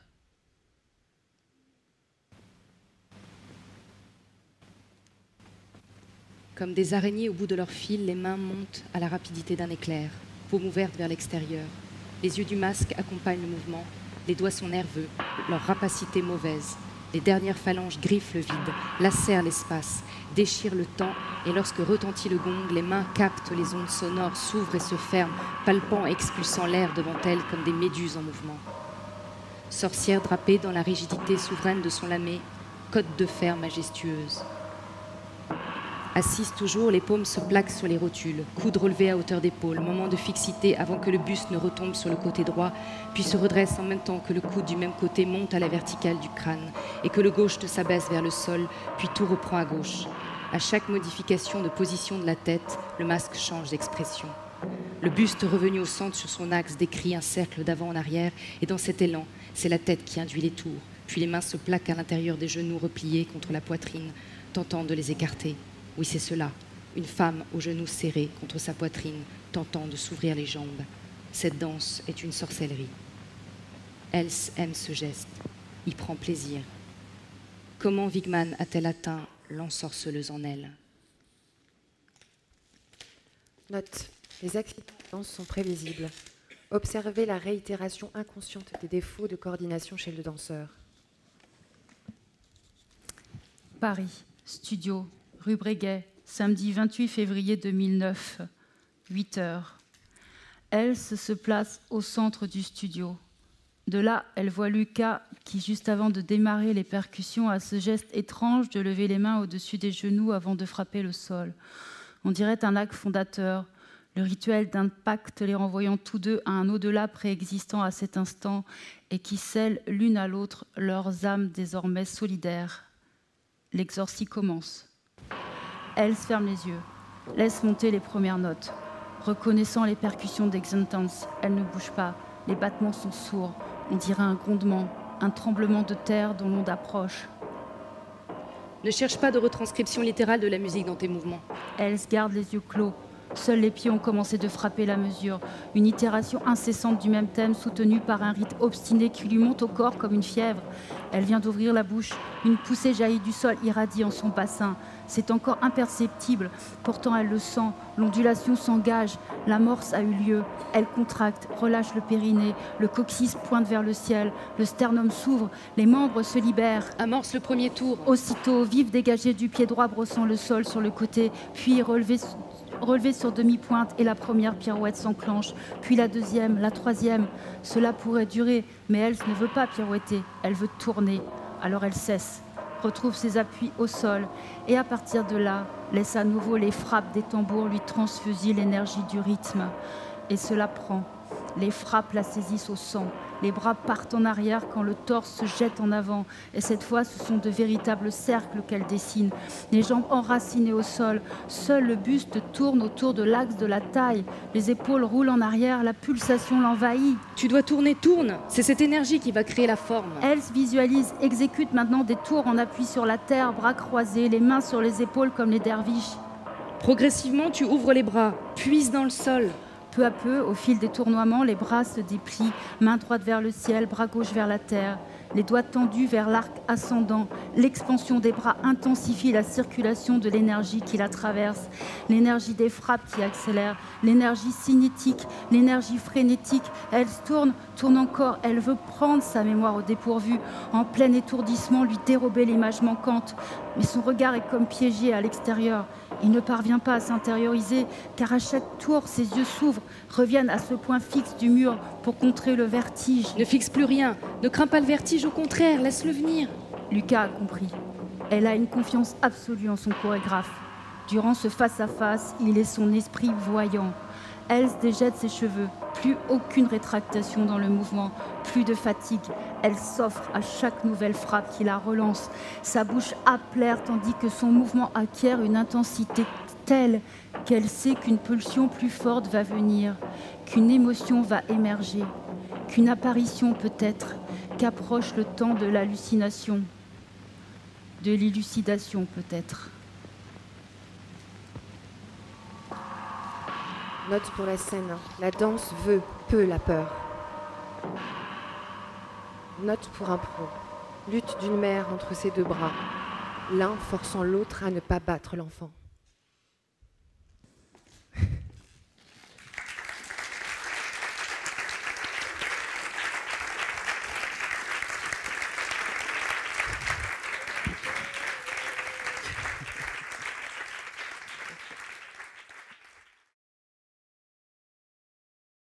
Comme des araignées au bout de leur fil, les mains montent à la rapidité d'un éclair, paume ouverte vers l'extérieur. Les yeux du masque accompagnent le mouvement, les doigts sont nerveux, leur rapacité mauvaise. Les dernières phalanges griffent le vide, lacèrent l'espace, déchirent le temps, et lorsque retentit le gong, les mains captent les ondes sonores, s'ouvrent et se ferment, palpant et expulsant l'air devant elles comme des méduses en mouvement. Sorcière drapée dans la rigidité souveraine de son lamé, côte de fer majestueuse. Assise toujours, les paumes se plaquent sur les rotules, coudes relevés à hauteur d'épaule, moment de fixité avant que le buste ne retombe sur le côté droit, puis se redresse en même temps que le coude du même côté monte à la verticale du crâne et que le gauche s'abaisse vers le sol, puis tout reprend à gauche. À chaque modification de position de la tête, le masque change d'expression. Le buste revenu au centre sur son axe décrit un cercle d'avant en arrière et dans cet élan, c'est la tête qui induit les tours, puis les mains se plaquent à l'intérieur des genoux repliés contre la poitrine, tentant de les écarter. Oui, c'est cela, une femme aux genoux serrés contre sa poitrine, tentant de s'ouvrir les jambes. Cette danse est une sorcellerie. Else aime ce geste, y prend plaisir. Comment Wigman a-t-elle atteint l'ensorceleuse en elle? Note. Les accidents de danse sont prévisibles. Observez la réitération inconsciente des défauts de coordination chez le danseur. Paris, studio, rue Breguet, samedi 28 février 2009, 8h. Else se place au centre du studio. De là, elle voit Lucas qui, juste avant de démarrer les percussions, a ce geste étrange de lever les mains au-dessus des genoux avant de frapper le sol. On dirait un acte fondateur, le rituel d'un pacte les renvoyant tous deux à un au-delà préexistant à cet instant et qui scelle l'une à l'autre leurs âmes désormais solidaires. L'exorcie commence. Elle se ferme les yeux, laisse monter les premières notes. Reconnaissant les percussions d'Exentance, elle ne bouge pas. Les battements sont sourds. On dirait un grondement, un tremblement de terre dont l'onde approche. Ne cherche pas de retranscription littérale de la musique dans tes mouvements. Elle se garde les yeux clos. Seuls les pieds ont commencé de frapper la mesure. Une itération incessante du même thème soutenue par un rythme obstiné qui lui monte au corps comme une fièvre. Elle vient d'ouvrir la bouche. Une poussée jaillit du sol, irradie en son bassin. C'est encore imperceptible. Pourtant, elle le sent. L'ondulation s'engage. L'amorce a eu lieu. Elle contracte, relâche le périnée. Le coccyx pointe vers le ciel. Le sternum s'ouvre. Les membres se libèrent. Amorce le premier tour. Aussitôt, Vive dégagée du pied droit brossant le sol sur le côté, puis relevée sur demi-pointe et la première pirouette s'enclenche, puis la deuxième, la troisième. Cela pourrait durer, mais elle ne veut pas pirouetter, elle veut tourner. Alors elle cesse, retrouve ses appuis au sol et à partir de là, laisse à nouveau les frappes des tambours lui transfuser l'énergie du rythme. Et cela prend. Les frappes la saisissent au sang. Les bras partent en arrière quand le torse se jette en avant. Et cette fois, ce sont de véritables cercles qu'elle dessine. Les jambes enracinées au sol. Seul le buste tourne autour de l'axe de la taille. Les épaules roulent en arrière. La pulsation l'envahit. Tu dois tourner, tourne. C'est cette énergie qui va créer la forme. Elle se visualise, exécute maintenant des tours en appui sur la terre, bras croisés, les mains sur les épaules comme les derviches. Progressivement, tu ouvres les bras, puise dans le sol. Peu à peu, au fil des tournoiements, les bras se déplient, main droite vers le ciel, bras gauche vers la terre, les doigts tendus vers l'arc ascendant. L'expansion des bras intensifie la circulation de l'énergie qui la traverse, l'énergie des frappes qui accélère, l'énergie cinétique, l'énergie frénétique. Elle se tourne, tourne encore, elle veut prendre sa mémoire au dépourvu, en plein étourdissement, lui dérober l'image manquante. Mais son regard est comme piégé à l'extérieur. Il ne parvient pas à s'intérioriser, car à chaque tour, ses yeux s'ouvrent, reviennent à ce point fixe du mur pour contrer le vertige. Ne fixe plus rien, ne crains pas le vertige, au contraire, laisse-le venir. Lucas a compris. Elle a une confiance absolue en son chorégraphe. Durant ce face-à-face, il est son esprit voyant. Elle se déjette ses cheveux, plus aucune rétractation dans le mouvement, plus de fatigue. Elle s'offre à chaque nouvelle frappe qui la relance. Sa bouche applaire tandis que son mouvement acquiert une intensité telle qu'elle sait qu'une pulsion plus forte va venir, qu'une émotion va émerger, qu'une apparition peut-être, qu'approche le temps de l'hallucination, de l'élucidation peut-être. Note pour la scène. La danse peut la peur. Note pour impro. Lutte d'une mère entre ses deux bras, l'un forçant l'autre à ne pas battre l'enfant.